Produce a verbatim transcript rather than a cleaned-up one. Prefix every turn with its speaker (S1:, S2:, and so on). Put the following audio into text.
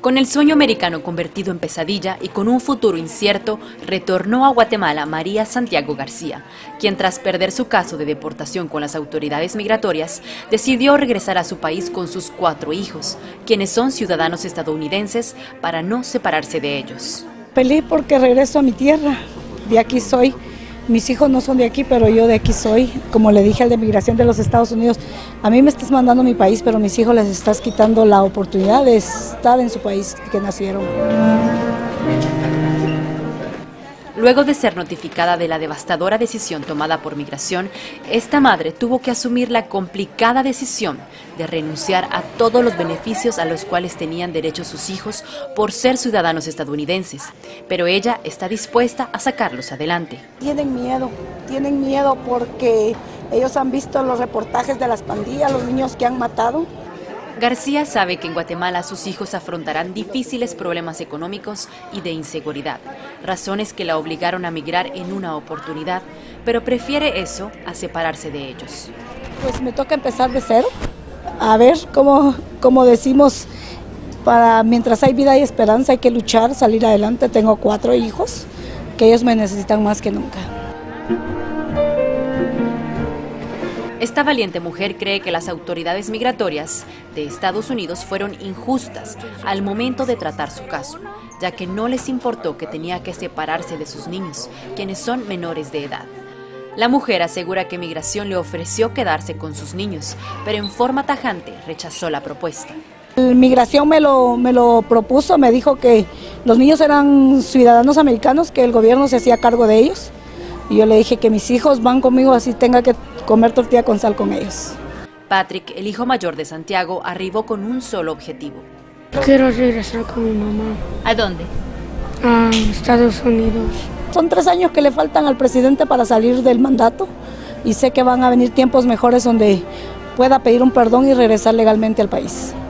S1: Con el sueño americano convertido en pesadilla y con un futuro incierto, retornó a Guatemala María Santiago García, quien tras perder su caso de deportación con las autoridades migratorias, decidió regresar a su país con sus cuatro hijos, quienes son ciudadanos estadounidenses, para no separarse de ellos.
S2: Feliz porque regreso a mi tierra, de aquí soy. Mis hijos no son de aquí, pero yo de aquí soy. Como le dije al de migración de los Estados Unidos, a mí me estás mandando a mi país, pero a mis hijos les estás quitando la oportunidad de estar en su país que nacieron.
S1: Luego de ser notificada de la devastadora decisión tomada por migración, esta madre tuvo que asumir la complicada decisión de renunciar a todos los beneficios a los cuales tenían derecho sus hijos por ser ciudadanos estadounidenses, pero ella está dispuesta a sacarlos adelante.
S2: Tienen miedo, tienen miedo porque ellos han visto los reportajes de las pandillas, los niños que han matado.
S1: García sabe que en Guatemala sus hijos afrontarán difíciles problemas económicos y de inseguridad, razones que la obligaron a migrar en una oportunidad, pero prefiere eso a separarse de ellos.
S2: Pues me toca empezar de cero, a ver cómo, como decimos, para mientras hay vida y esperanza hay que luchar, salir adelante. Tengo cuatro hijos que ellos me necesitan más que nunca.
S1: Esta valiente mujer cree que las autoridades migratorias de Estados Unidos fueron injustas al momento de tratar su caso, ya que no les importó que tenía que separarse de sus niños, quienes son menores de edad. La mujer asegura que Migración le ofreció quedarse con sus niños, pero en forma tajante rechazó la propuesta.
S2: Migración me lo, me lo propuso, me dijo que los niños eran ciudadanos americanos, que el gobierno se hacía cargo de ellos. Y yo le dije que mis hijos van conmigo, así tenga que comer tortilla con sal con ellos.
S1: Patrick, el hijo mayor de Santiago, arribó con un solo objetivo.
S3: Quiero regresar con mi mamá.
S1: ¿A dónde?
S3: A Estados Unidos.
S2: Son tres años que le faltan al presidente para salir del mandato y sé que van a venir tiempos mejores donde pueda pedir un perdón y regresar legalmente al país.